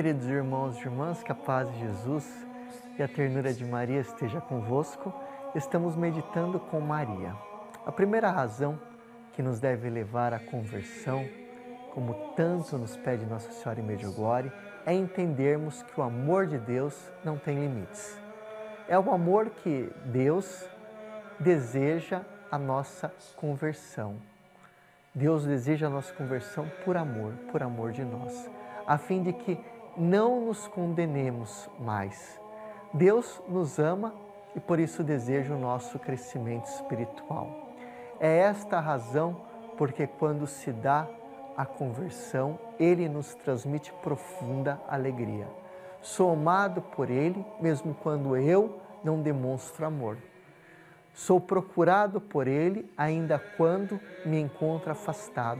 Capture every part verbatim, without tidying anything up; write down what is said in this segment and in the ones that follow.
queridos irmãos e irmãs, que a paz de Jesus e a ternura de Maria esteja convosco. Estamos meditando com Maria. A primeira razão que nos deve levar à conversão, como tanto nos pede Nossa Senhora em Medjugorje, é entendermos que o amor de Deus não tem limites. É o amor que Deus deseja a nossa conversão. Deus deseja a nossa conversão por amor, por amor de nós, a fim de que não nos condenemos mais. Deus nos ama e por isso deseja o nosso crescimento espiritual. É esta a razão porque quando se dá a conversão, Ele nos transmite profunda alegria. Sou amado por Ele, mesmo quando eu não demonstro amor. Sou procurado por Ele, ainda quando me encontro afastado.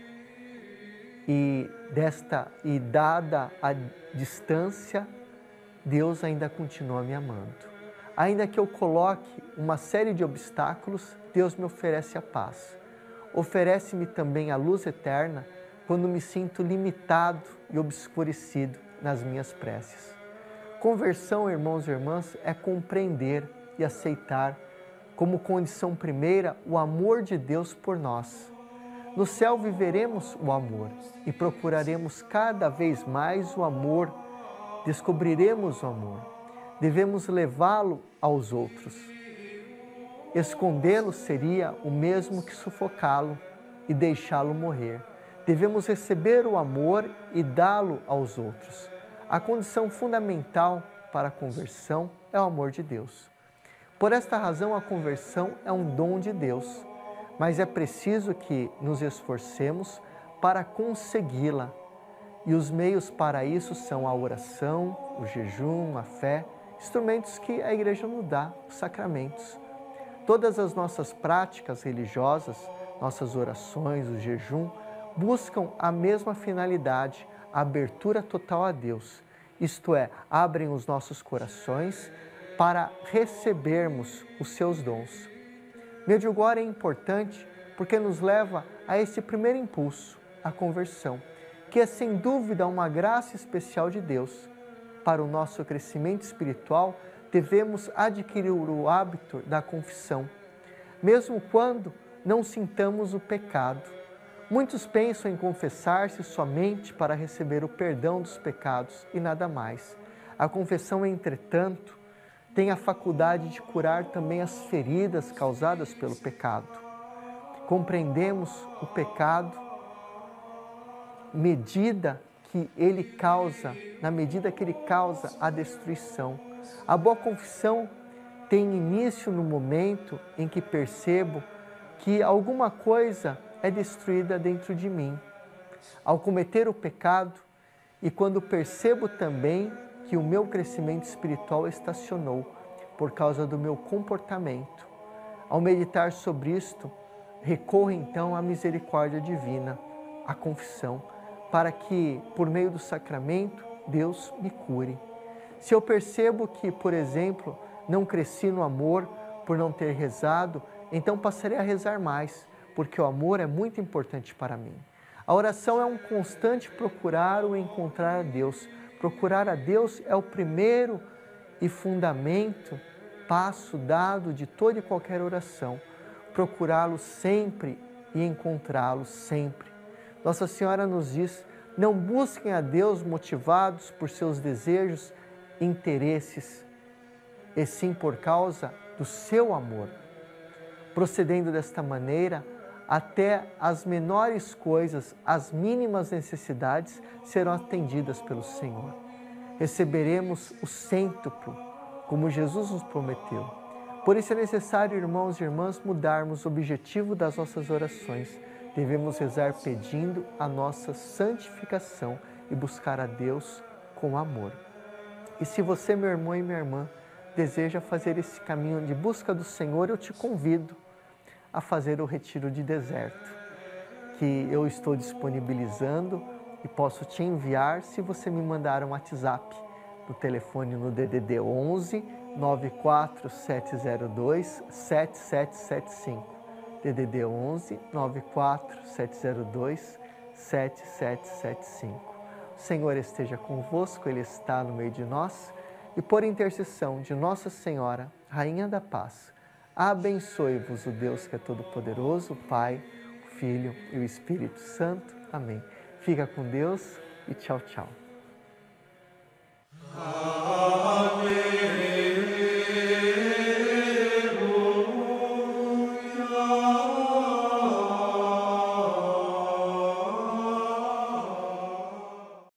E, desta, e dada a distância, Deus ainda continua me amando. Ainda que eu coloque uma série de obstáculos, Deus me oferece a paz. Oferece-me também a luz eterna quando me sinto limitado e obscurecido nas minhas preces. Conversão, irmãos e irmãs, é compreender e aceitar como condição primeira o amor de Deus por nós. No céu viveremos o amor e procuraremos cada vez mais o amor, descobriremos o amor. Devemos levá-lo aos outros. Escondê-lo seria o mesmo que sufocá-lo e deixá-lo morrer. Devemos receber o amor e dá-lo aos outros. A condição fundamental para a conversão é o amor de Deus. Por esta razão, a conversão é um dom de Deus, mas é preciso que nos esforcemos para consegui-la. E os meios para isso são a oração, o jejum, a fé, instrumentos que a Igreja nos dá, os sacramentos. Todas as nossas práticas religiosas, nossas orações, o jejum, buscam a mesma finalidade, a abertura total a Deus. Isto é, abrem os nossos corações para recebermos os seus dons. Medjugorje é importante porque nos leva a esse primeiro impulso, a conversão, que é sem dúvida uma graça especial de Deus. Para o nosso crescimento espiritual, devemos adquirir o hábito da confissão, mesmo quando não sintamos o pecado. Muitos pensam em confessar-se somente para receber o perdão dos pecados e nada mais. A confissão, entretanto, tem a faculdade de curar também as feridas causadas pelo pecado. Compreendemos o pecado, medida que ele causa, na medida que ele causa a destruição. A boa confissão tem início no momento em que percebo que alguma coisa é destruída dentro de mim. Ao cometer o pecado e quando percebo também que o meu crescimento espiritual estacionou por causa do meu comportamento. Ao meditar sobre isto, recorro então à misericórdia divina, à confissão, para que, por meio do sacramento, Deus me cure. Se eu percebo que, por exemplo, não cresci no amor por não ter rezado, então passarei a rezar mais, porque o amor é muito importante para mim. A oração é um constante procurar ou encontrar a Deus. Procurar a Deus é o primeiro e fundamento, passo dado de toda e qualquer oração. Procurá-lo sempre e encontrá-lo sempre. Nossa Senhora nos diz, não busquem a Deus motivados por seus desejos, interesses, e sim por causa do seu amor. Procedendo desta maneira, até as menores coisas, as mínimas necessidades serão atendidas pelo Senhor. Receberemos o cêntuplo, como Jesus nos prometeu. Por isso é necessário, irmãos e irmãs, mudarmos o objetivo das nossas orações. Devemos rezar pedindo a nossa santificação e buscar a Deus com amor. E se você, meu irmão e minha irmã, deseja fazer esse caminho de busca do Senhor, eu te convido a fazer o retiro de deserto, que eu estou disponibilizando e posso te enviar se você me mandar um WhatsApp no telefone no D D D onze, nove quatro sete zero dois, sete sete sete cinco. D D D onze, nove quatro sete zero dois, sete sete sete cinco. Senhor esteja convosco, Ele está no meio de nós. E por intercessão de Nossa Senhora, Rainha da Paz, abençoe-vos o Deus que é todo-poderoso, o Pai, o Filho e o Espírito Santo. Amém. Fica com Deus e tchau, tchau.